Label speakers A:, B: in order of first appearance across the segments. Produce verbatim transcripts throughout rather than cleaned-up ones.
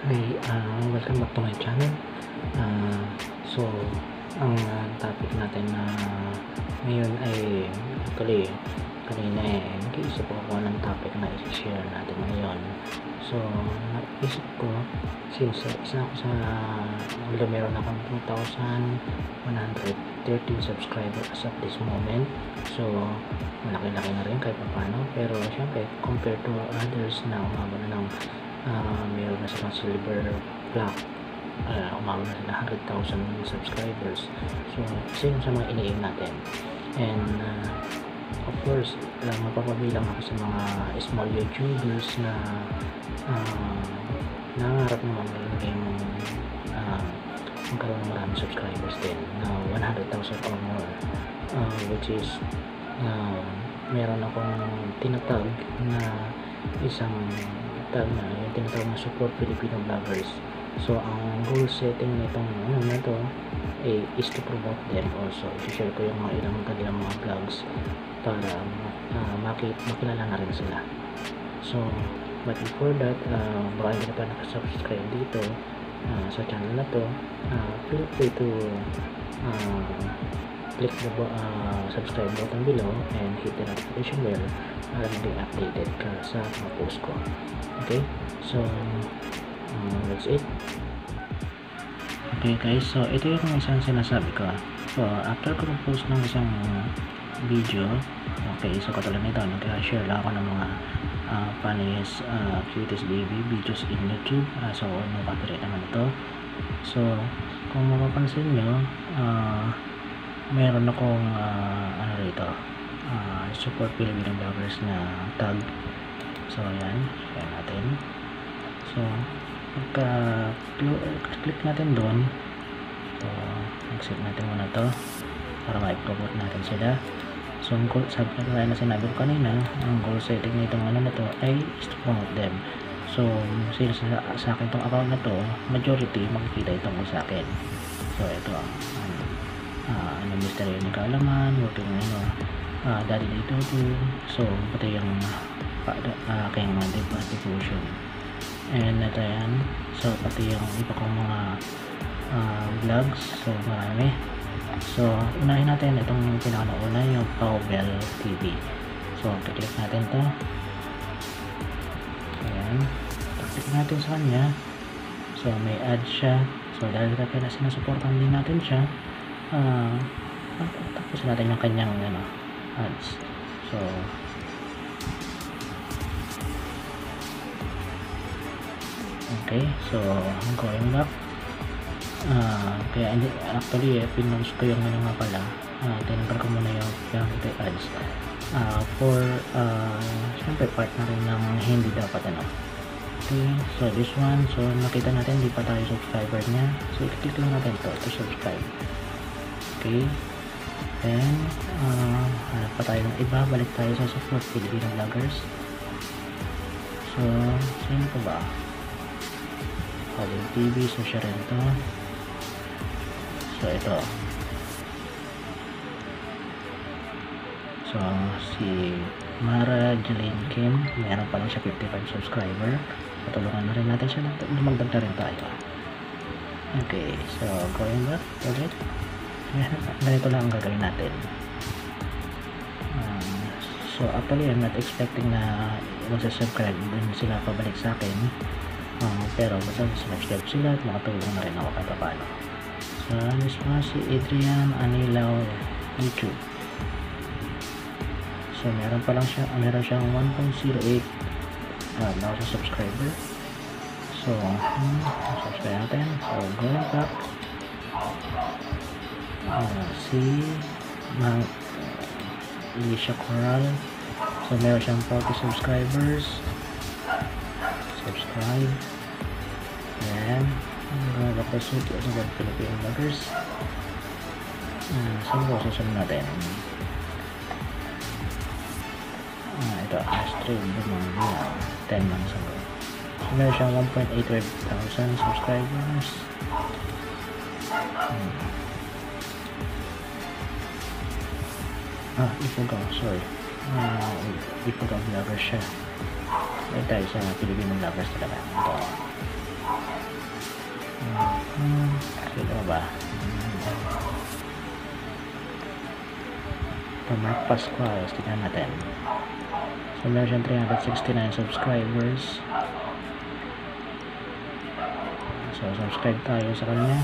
A: Hi, uh, welcome back to my channel. Uh, so, ang uh, topic natin na ngayon ay actually kanina eh nag-iisip ako ng topic na i-share natin ngayon. So, naisip ko since uh, isa ako sa uh, meron akong two thousand one hundred thirteen subscribers as of this moment. So, malaki-laki na rin kahit paano, pero syempre compared to others na umabot na ng uh, meron na silang silver plaque, uh, umabot na sila one hundred thousand subscribers. So isa yun sa mga iniim natin, and uh, of course uh, mapapabilang ako sa mga small YouTubers na uh, nangarap naman maging uh, magkaroon ng maraming subscribers din na one hundred thousand or more, uh, which is uh, meron akong tinatag na isang tag na yung tinatawag na support Filipino vloggers. So ang goal setting nitong ano na to eh, is to promote them also. I-share ko yung mga ilang kanilang mga vlogs para uh, makit makilala na rin sila. So but before that, uh, baka hindi na pa nakasubscribe dito uh, sa channel na to, uh, feel free to uh, click the uh, subscribe button below and hit the notification bell para maging updated ka sa mga post ko. Okay, so um, that's it. Okay guys, so ito yung isang sinasabi ko. So after ko mag-post ng isang video, okay, so katulad nito, nag-share lang ako ng mga uh, funniest, uh, cutest baby videos in YouTube. Uh, so no copyright naman ito. So kung mapapansin nyo, uh, meron akong uh, ano rito, uh, support Filipino vloggers na tag. So ayan, share natin. So pagka click natin doon, so exit natin muna to para ma-promote natin sila. So ang goal, sabi na na sinabi ko kanina, ang goal setting nitong ano na to ay is to promote them. So sila sa, sa akin tong account na to, majority makikita itong sa akin. So ito ang um, uh, ano, Mister Yoni Kaalaman, working ano, uh, Daddy Dito too. So pati yung uh, aking uh, devotion, and ito yan. So pati yung iba kong mga uh, vlogs, so marami. So unahin natin itong pinakauna, yung Paubel T V. So click natin to, ayan, click natin sa kanya. So may ad siya, so dahil kaya sinasuportahan din natin siya, uh, tapos natin yung kanyang ano, ads. So okay, so going back, uh, kaya actually eh, pinost ko yung ano nga pala, uh, tinanggal ko muna yung yung ads uh, for uh, syempre part na rin ng hindi dapat ano. Okay, so this one, so nakita natin di pa tayo subscriber niya, so i-click lang natin to to subscribe. Okay, then uh, hanap pa tayo ng iba, balik tayo sa support Filipino vloggers. So sino pa ba? Paubel T V, so share rin to. So ito, so si Mara Jeline Kim, meron pa lang siya fifty-five subscriber. Patulungan na rin natin siya, dumagdag na rin tayo. Okay, so going back ulit, ganito lang ang gagawin natin. um, so actually I'm not expecting na magsasubscribe din sila pabalik sa akin, uh, pero basta subscribe sila at makatulong na rin ako kahit paano. So this one, si Adrian Anilaw YouTube. So meron pa lang siya, meron siyang one point zero eight uh, na sa subscriber. So hmm, subscribe natin. So going back, uh, si Mang uh, Alicia Coral. So meron siyang forty subscribers. Subscribe. Ayan, mga kapasuit sa mga Filipino vloggers. Uh, saan ko susunod natin? Ah, ito, Astrid Dumangya, ten months ago. So meron siyang one point eight thousand subscribers. hmm. ah, Ifugaw, sorry, uh, Ifugaw vlogger siya. Ay tayo sa Filipino vloggers talaga. Ito, Hmm, sino ba? Ito, Mark Pascual. Tignan natin. So, meron siyang three hundred sixty-nine subscribers. So, subscribe tayo sa kanya.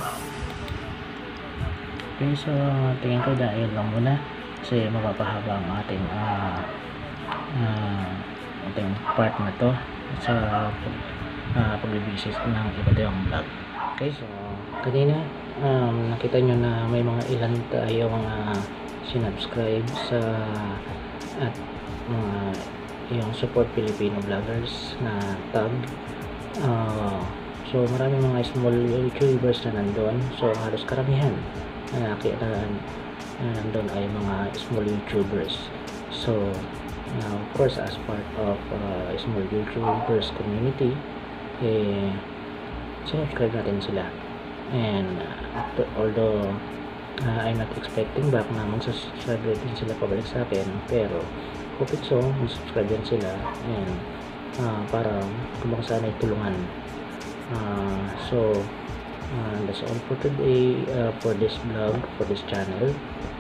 A: Okay, so, tingin ko dahil lang muna. Kasi mapapahaba ang ating uh, uh, ating part na to sa uh, pag-visit ng iba't ibang vlog. Okay, so, kanina, um, nakita nyo na may mga ilan tayo mga sinubscribe sa at mga yung support Filipino vloggers na tag. Uh, so marami mga small YouTubers na nandun. So halos karamihan na nakita na nandun ay mga small YouTubers. So uh, of course, as part of uh, small YouTubers community, eh, sinubscribe natin sila. And uh, although uh, I'm not expecting back na mag-subscribe din sila pabalik sa akin, pero hope it so, mag-subscribe din sila, and uh, para kumbaga sana ay tulungan. Uh, so uh, that's all for today, uh, for this vlog, for this channel.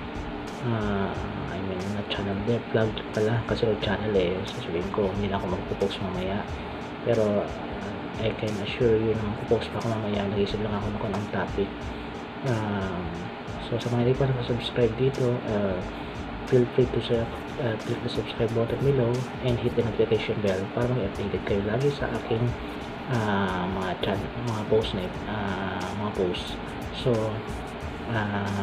A: uh, I mean not channel, vlog pala kasi channel eh, sasabihin ko hindi na ako magpo-post mamaya, pero uh, I can assure you na magpo-post pa ako mamaya. Nag-isip lang ako na ng topic. um, so sa mga hindi pa nakasubscribe dito, uh, feel free to uh, click the subscribe button below and hit the notification bell para mag-updated kayo lagi sa aking uh, mga channel, mga post na uh, mga posts. So uh,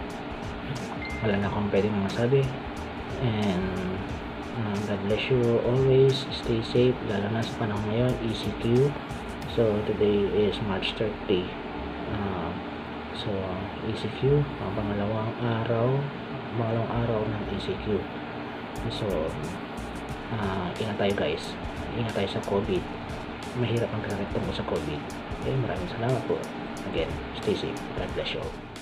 A: wala na akong pwedeng masabi, and uh, God bless you always, stay safe lalo na sa panahon ngayon, E C Q. So today is March thirtieth, uh, so E C Q ang pangalawang araw pangalawang araw ng E C Q. So uh, ingat tayo guys, ingat tayo sa COVID. Mahirap ang kakita mo sa COVID. Okay, maraming salamat po. Again, stay safe. God bless you all.